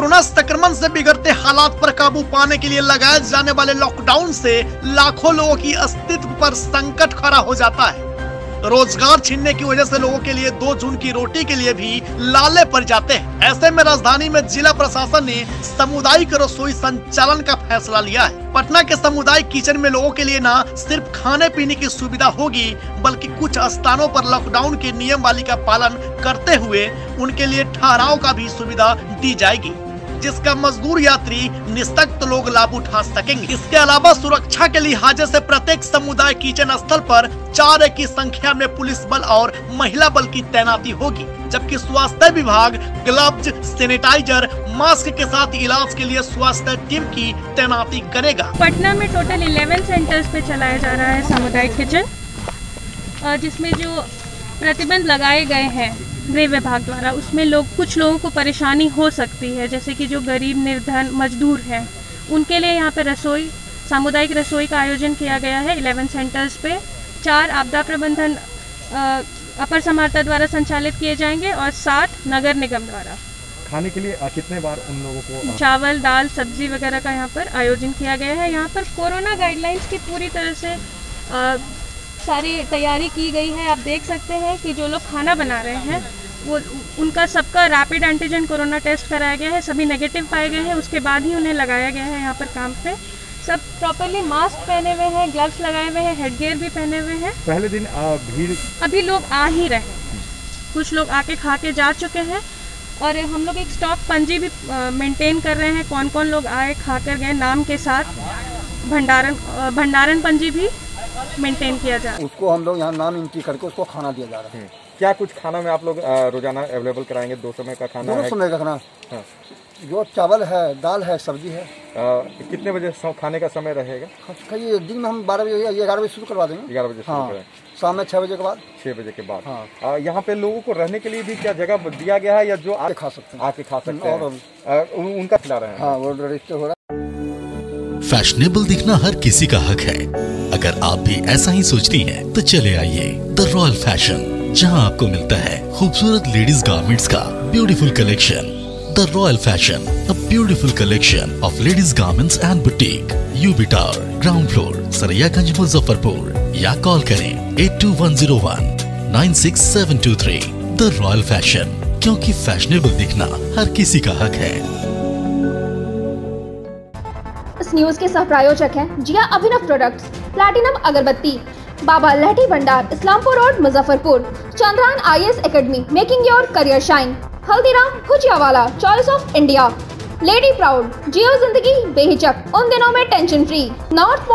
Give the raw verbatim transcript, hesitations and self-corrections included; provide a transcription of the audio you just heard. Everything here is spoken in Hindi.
कोरोना संक्रमण से बिगड़ते हालात पर काबू पाने के लिए लगाए जाने वाले लॉकडाउन से लाखों लोगों की अस्तित्व पर संकट खड़ा हो जाता है। रोजगार छीनने की वजह से लोगों के लिए दो जून की रोटी के लिए भी लाले पड़ जाते हैं। ऐसे में राजधानी में जिला प्रशासन ने सामुदायिक रसोई संचालन का फैसला लिया है। पटना के सामुदायिक किचन में लोगों के लिए न सिर्फ खाने पीने की सुविधा होगी, बल्कि कुछ स्थानों पर लॉकडाउन के नियमावली का पालन करते हुए उनके लिए ठहराव का भी सुविधा दी जाएगी, जिसका मजदूर यात्री निःशक्त लोग लाभ उठा सकेंगे। इसके अलावा सुरक्षा के लिहाज से प्रत्येक समुदाय किचन स्थल पर चार की संख्या में पुलिस बल और महिला बल की तैनाती होगी, जबकि स्वास्थ्य विभाग ग्लव्स, सैनिटाइजर, मास्क के साथ इलाज के लिए स्वास्थ्य टीम की तैनाती करेगा। पटना में टोटल इलेवन सेंटर्स पे चलाया जा रहा है सामुदायिक किचन, जिसमें जो प्रतिबंध लगाए गए हैं गृह विभाग द्वारा, उसमें लोग कुछ लोगों को परेशानी हो सकती है, जैसे कि जो गरीब निर्धन मजदूर हैं, उनके लिए यहाँ पे रसोई सामुदायिक रसोई का आयोजन किया गया है। इलेवन सेंटर्स पे चार आपदा प्रबंधन अपर समाहर्ता द्वारा संचालित किए जाएंगे और सात नगर निगम द्वारा। खाने के लिए कितने बार उन लोगों को चावल, दाल, सब्जी वगैरह का यहाँ पर आयोजन किया गया है। यहाँ पर कोरोना गाइडलाइंस की पूरी तरह से आ, सारी तैयारी की गई है। आप देख सकते हैं कि जो लोग खाना बना रहे हैं वो उनका सबका रैपिड एंटीजन कोरोना टेस्ट कराया गया है, सभी नेगेटिव पाए गए हैं, उसके बाद ही उन्हें लगाया गया है यहाँ पर काम पे। सब प्रॉपरली मास्क पहने हुए हैं, ग्लव्स लगाए हुए हैं, हेडगियर भी पहने हुए हैं। पहले दिन भीड़ अभी लोग आ ही रहे हैं, कुछ लोग आके खा के जा चुके हैं और हम लोग एक स्टॉक पंजी भी मेंटेन कर रहे हैं, कौन कौन लोग आए खा कर गए नाम के साथ। भंडारण भंडारण पंजी भी मेंटेन किया जा रहा है। उसको हम लोग यहाँ नाम एंट्री करके उसको खाना दिया जा रहा है। क्या कुछ खाना में आप लोग रोजाना अवेलेबल कराएंगे? दो समय का खाना दो है? समय का खाना हाँ। जो चावल है, दाल है, सब्जी है। आ, कितने बजे खाने का समय रहेगा? कहीं दिन में हम बारह बजे या ग्यारह बजे शुरू करवा देंगे। ग्यारह बजे हाँ, शाम में छः बजे के बाद छः बजे के बाद हाँ। यहाँ पे लोगों को रहने के लिए भी क्या जगह दिया गया है, या जो आके खा सकते हैं? आके खा सकते हैं, उनका खिला रहे हैं। हाँ, वो रजिस्टर हो रहा है। फैशनेबल दिखना हर किसी का हक है। अगर आप भी ऐसा ही सोचती हैं, तो चले आइए द रॉयल फैशन, जहां आपको मिलता है खूबसूरत लेडीज गारमेंट्स का beautiful collection. The royal fashion, a beautiful collection of ladies garments and boutique, UB tower, ground floor, Saraiyaganj, Muzaffarpur, या कॉल करें at two one zero one nine six seven two three. The royal fashion, क्योंकि फैशनेबल दिखना हर किसी का हक है। इस न्यूज के सह प्रायोजक हैं जिया अभिनव प्रोडक्ट्स, प्लैटिनम अगरबत्ती, Baba Lahthi Bhandar, Islampur road, Muzaffarpur, Chandrayan I A S academy, making your career shine, Haldiram Bhujiawala, choice of India, lady proud, जियो जिंदगी बेहिचक, उन दिनों में टेंशन फ्री, नॉर्थ